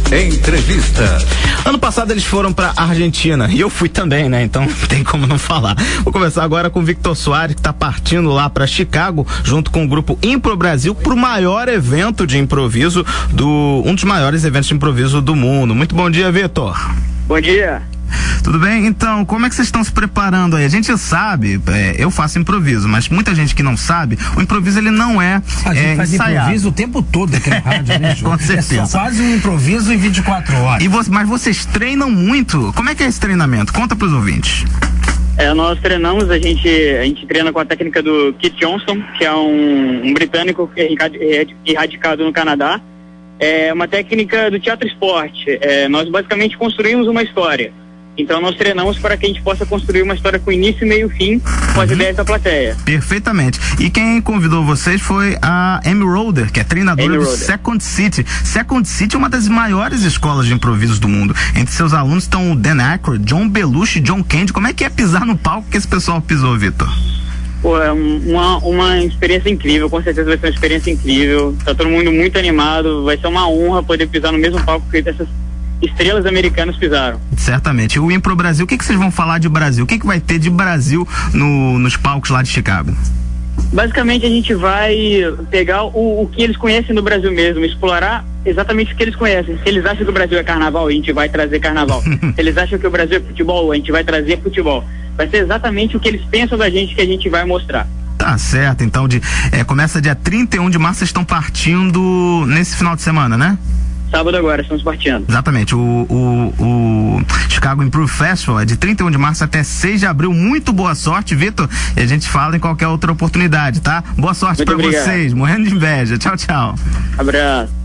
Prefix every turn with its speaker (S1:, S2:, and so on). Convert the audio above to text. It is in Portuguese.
S1: Entrevista.
S2: Ano passado eles foram pra Argentina e eu fui também, né? Então não tem como não falar. Vou começar agora com o Victor Soares, que tá partindo lá pra Chicago, junto com o grupo Impro Brasil, pro maior evento de improviso um dos maiores eventos de improviso do mundo. Muito bom dia, Victor.
S3: Bom dia.
S2: Tudo bem? Então, como é que vocês estão se preparando aí? A gente sabe, eu faço improviso, mas muita gente que não sabe, o improviso ele não é
S4: a gente faz
S2: ensaiado.
S4: Improviso o tempo todo aqui no rádio, né, Ju?
S2: Com certeza.
S4: É só quase um improviso em 24 horas.
S2: Mas vocês treinam muito. Como é que é esse treinamento? Conta pros ouvintes.
S3: Nós treinamos, a gente treina com a técnica do Keith Johnson, que é um britânico radicado no Canadá. É uma técnica do teatro esporte. Nós basicamente construímos uma história. Então nós treinamos para que a gente possa construir uma história com início, meio e fim, com as ideias da plateia.
S2: Perfeitamente. E quem convidou vocês foi a Amy Roeder, que é treinadora do Second City. Second City é uma das maiores escolas de improviso do mundo. Entre seus alunos estão o Dan Aykroyd, John Belushi, John Candy. Como é que é pisar no palco que esse pessoal pisou, Victor?
S3: Pô, é uma experiência incrível, com certeza vai ser uma experiência incrível. Tá todo mundo muito animado, vai ser uma honra poder pisar no mesmo palco que essas estrelas americanas pisaram.
S2: Certamente. O Impro Brasil, o que vocês vão falar de Brasil? O que vai ter de Brasil nos palcos lá de Chicago?
S3: Basicamente a gente vai pegar o que eles conhecem do Brasil mesmo, explorar exatamente o que eles conhecem. Se eles acham que o Brasil é carnaval, a gente vai trazer carnaval. Se eles acham que o Brasil é futebol, a gente vai trazer futebol. Vai ser exatamente o que eles pensam da gente que a gente vai mostrar.
S2: Tá certo, então começa dia 31 de março, vocês estão partindo nesse final de semana, né?
S3: Sábado agora, estamos partindo.
S2: Exatamente, o Chicago Improve Festival é de 31 de março até 6 de abril. Muito boa sorte, Victor, e a gente fala em qualquer outra oportunidade, tá? Boa sorte pra vocês, morrendo de inveja. Tchau, tchau.
S3: Abraço.